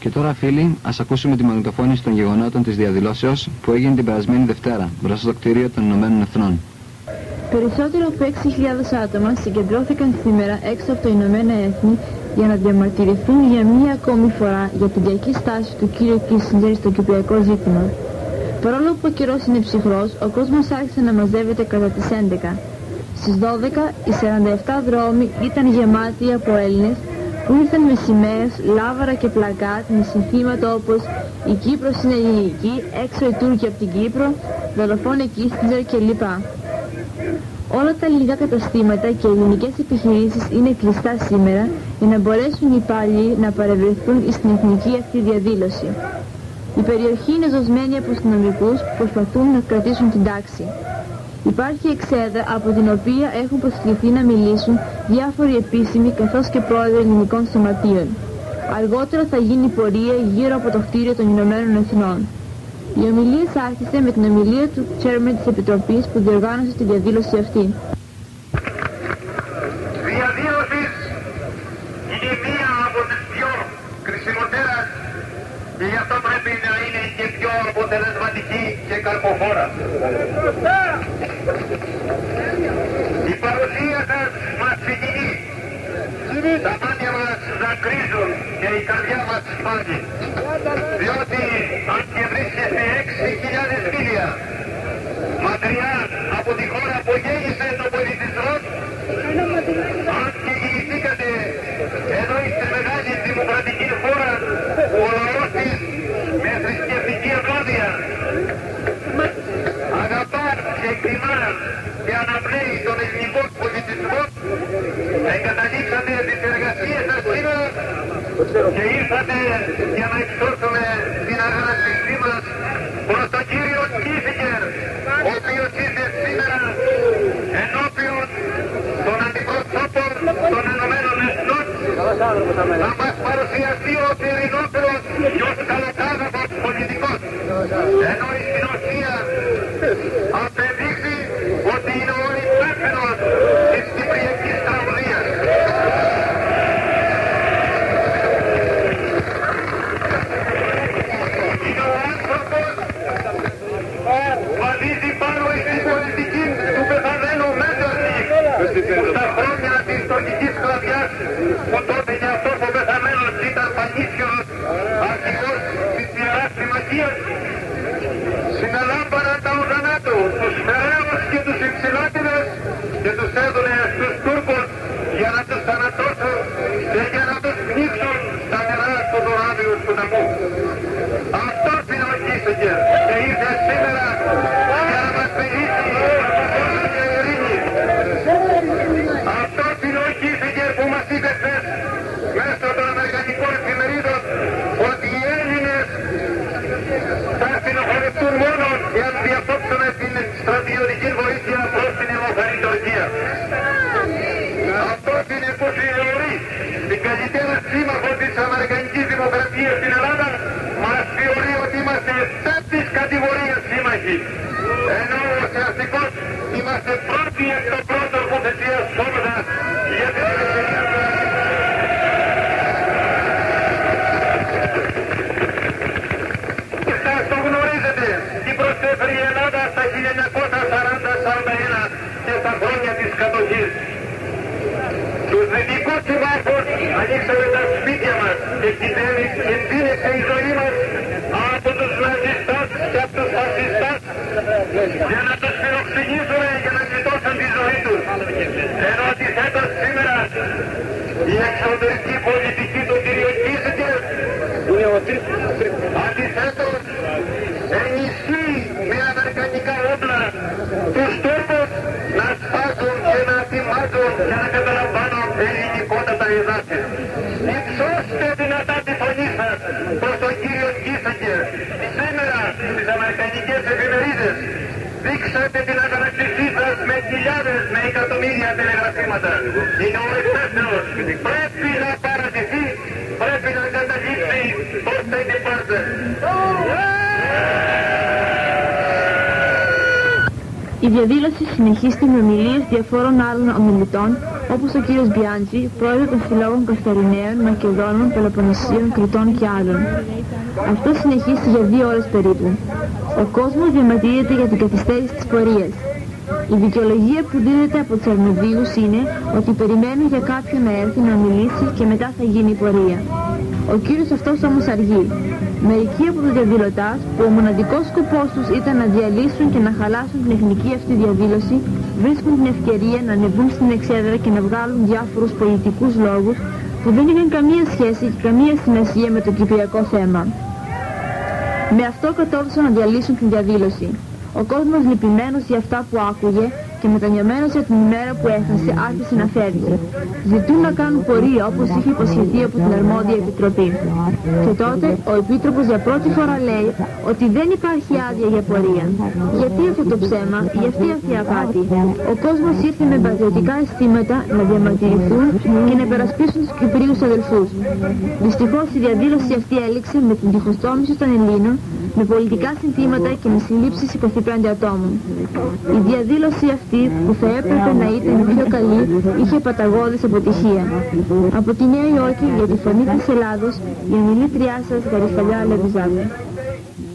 Και τώρα, φίλοι, ας ακούσουμε τη μαγνητοφώνηση των γεγονότων της διαδηλώσεως που έγινε την περασμένη Δευτέρα μπροστά στο κτίριο των Ηνωμένων Εθνών. Περισσότερο από 6.000 άτομα συγκεντρώθηκαν σήμερα έξω από τα Ηνωμένα Έθνη για να διαμαρτυρηθούν για μία ακόμη φορά για την κακή στάση του κύριου Κίσινγκερ στο κυπριακό ζήτημα. Παρόλο που ο καιρός είναι ψυχρός, ο κόσμος άρχισε να μαζεύεται κατά τις 11. Στις 12 οι 47 δρόμοι ήταν γεμάτοι από Έλληνες που ήρθαν με σημαίες, λάβαρα και πλακάτ με συνθήματα όπως «Η Κύπρος είναι ελληνική», «Έξω οι Τούρκοι από την Κύπρο», «Δολοφόνε Κίσινγκερ» κλπ. Όλα τα ελληνικά καταστήματα και οι ελληνικές επιχειρήσεις είναι κλειστά σήμερα για να μπορέσουν οι υπάλληλοι να παρευρεθούν στην εθνική αυτή διαδήλωση. Η περιοχή είναι ζωσμένη από αστυνομικούς που προσπαθούν να κρατήσουν την τάξη. Υπάρχει εξέδρα από την οποία έχουν προσκληθεί να μιλήσουν διάφοροι επίσημοι καθώς και πρόεδροι ελληνικών σωματείων. Αργότερα θα γίνει πορεία γύρω από το κτίριο των Ηνωμένων Εθνών. Η ομιλία άρχισε με την ομιλία του chairman της Επιτροπής που διοργάνωσε τη διαδήλωση αυτή. Διαδήλωση είναι μία από τις πιο κρισιμότερες και γι' αυτό πρέπει να είναι και πιο αποτελεσματική και καρποφόρα. Η παρουσία σας μας συγκινεί. Τα μάτια μας δακρύζουν και η καρδιά μας σπάζει. Διότι αν και βρίσκεστε 6.000 μίλια μακριά από τη χώρα που γέννησε τον πολιτισμό, αν και γεννηθήκατε εδώ στη μεγάλη δημοκρατική χώρα που ο λαός της με θρησκευτική ευλάβεια αγαπά και εκτιμά και αναπνέει τον ελληνικό πολιτισμό, εγκαταλείψατε τις εργασίες σας σήμερα και ήρθατε για να εξώσουμε την αγανάκτησή μας προς τον κύριο Κίσινγκερ, ο οποίος ήρθε σήμερα ενώπιον των αντιπροσώπων των Ηνωμένων Εθνών να μας παρουσιαστεί ο ειρηνότερος και ως καλοκάδαπος πολιτικός, ενώ στην ουσία απεδείχθη ότι είναι ο υπεύθυνος της κυπριακής τραγωδίας. Είναι ο άνθρωπος που βαδίζει πάνω στην πολιτική του πεθαμένου Μέντορνικ, που στα χρόνια της τουρκικής σκλαβιάς, που τότε για αυτός ο πεθαμένος ήταν πανίσιος αρχηγός της Ιεράς Συμμαχίας, συνελάμβαναν τα όργανα του, τους φεραίους και τους υψηλάτιδες και τους έδωνε στους Τούρκους για να τους θανατώσουν και για να τους πνίξουν στα νερά του Δωράβιου του Ναμού. Αυτός είναι ο Κίσινγκερ και ήρθε σήμερα για να μας μιλήσει για ειρήνη. Αυτός είναι ο Κίσινγκερ που μας είπε χθες μέσω των αμερικανικών εφημερίδων ότι οι Έλληνες θα συνοχωρηθούν μόνο εάν διαπόψουν την στρατιωτική βοήθεια προς την αιμοφανή Τουρκία. Αυτός είναι που θεωρεί την καλύτερα σύμμαχο της αμερικανικής δημοκρατίας στην Ελλάδα, μας θεωρεί ότι είμαστε πέμπτης κατηγορίας σύμμαχοι. Ενώ ουσιαστικώς είμαστε πρώτοι εκ των πρώτων που θυσιαζόμαστε για την ελευθερία του. Σας το γνωρίζετε, τι προσέφερε η Ελλάδα στα 1940-41 και στα χρόνια της κατοχής. Τους δυτικούς συμμάχους ανοίξαμε τα σπίτια μας και κινδύνευσε η ζωή μας από τους ναζιστάς και από τους φασιστάς για να τους φιλοξενήσουμε για να γλιτώσουν τη ζωή τους. Ενώ αντιθέτως σήμερα η εξωτερική πολιτική του κ. Κίσινγκερ αντιθέτως ενισχύει με αμερικανικά όπλα τους Τούρκους να σπάσουν και να θυμάζουν και να καταλαμβάνουν ελληνικότατα εδάφη. Υψώστε δυνατά τη φωνή σας προς τον κύριο Κίσινγκερ σήμερα στις αμερικανικές εφημερίδες. Δείξατε την αγανάκτησή σας με χιλιάδες, με εκατομμύρια τηλεγραφήματα. Είναι ο υπεύθυνος. Πρέπει να παρατηθεί, πρέπει να καταλήξει το State Department. Η διαδήλωση συνεχίστηκε με ομιλίες διαφόρων άλλων ομιλητών όπως ο κύριος Μπιάντζη, πρόεδρο των συλλόγων Κασταριναίων, Μακεδόνων, Πελοποννησίων, Κρητών και άλλων. Αυτό συνεχίστηκε για 2 ώρες περίπου. Ο κόσμος διαμαρτύρεται για την καθυστέρηση της πορείας. Η δικαιολογία που δίνεται από τους αρμοδίους είναι ότι περιμένουν για κάποιον να έρθει να μιλήσει και μετά θα γίνει η πορεία. Ο κύριος αυτός όμως αργεί. Μερικοί από τους διαδηλωτάς, που ο μοναδικός σκοπός τους ήταν να διαλύσουν και να χαλάσουν την εθνική αυτή διαδήλωση, βρίσκουν την ευκαιρία να ανεβούν στην εξέδρα και να βγάλουν διάφορους πολιτικούς λόγους που δεν είχαν καμία σχέση και καμία σημασία με το κυπριακό θέμα. Με αυτό κατόρθωσαν να διαλύσουν την διαδήλωση. Ο κόσμος λυπημένος για αυτά που άκουγε και μετανιωμένος για την ημέρα που έχασε άρχισε να φεύγει. Ζητούν να κάνουν πορεία όπως είχε υποσχεθεί από την αρμόδια επιτροπή. Και τότε ο Επίτροπος για πρώτη φορά λέει ότι δεν υπάρχει άδεια για πορεία. Γιατί αυτό το ψέμα, γιατί αυτή η απάτη? Ο κόσμος ήρθε με πατριωτικά αισθήματα να διαμαρτυρηθούν και να υπερασπίσουν τους Κυπρίους αδελφούς. Δυστυχώς η διαδήλωση αυτή έληξε με την διχοστόμηση των Ελλήνων, με πολιτικά συνθήματα και με συλλήψεις 25 ατόμων. Η διαδήλωση αυτή, που θα έπρεπε να ήταν η πιο καλή, είχε παταγώδης αποτυχία. Από τη Νέα Υόρκη, για τη Φωνή της Ελλάδος, η ομιλήτριά σας Γαριφαλιά Λεβιζάκου.